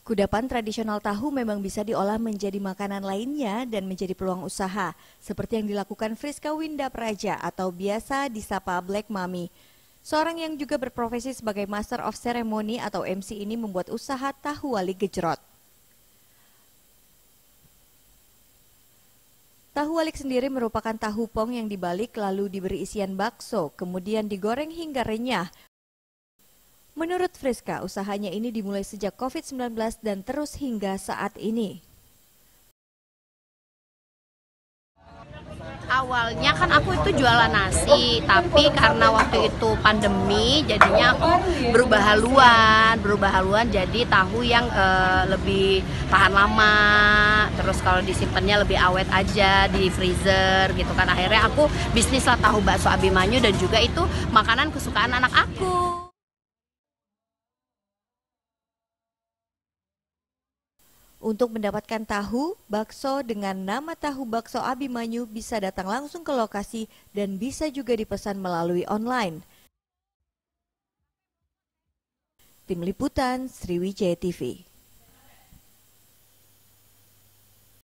Kudapan tradisional tahu memang bisa diolah menjadi makanan lainnya dan menjadi peluang usaha, seperti yang dilakukan Friska Winda Praja atau biasa disapa Black Mami. Seorang yang juga berprofesi sebagai Master of Ceremony atau MC ini membuat usaha tahu wali gejrot. Tahu walik sendiri merupakan tahu pong yang dibalik lalu diberi isian bakso, kemudian digoreng hingga renyah. Menurut Friska, usahanya ini dimulai sejak COVID-19 dan terus hingga saat ini. Awalnya kan aku itu jualan nasi, tapi karena waktu itu pandemi, jadinya aku berubah haluan jadi tahu yang lebih tahan lama, terus kalau disimpannya lebih awet aja di freezer gitu kan. Akhirnya aku bisnis lah tahu bakso Abimanyu dan juga itu makanan kesukaan anak aku. Untuk mendapatkan tahu, bakso dengan nama tahu bakso Abimanyu bisa datang langsung ke lokasi dan bisa juga dipesan melalui online. Tim Liputan Sriwijaya TV.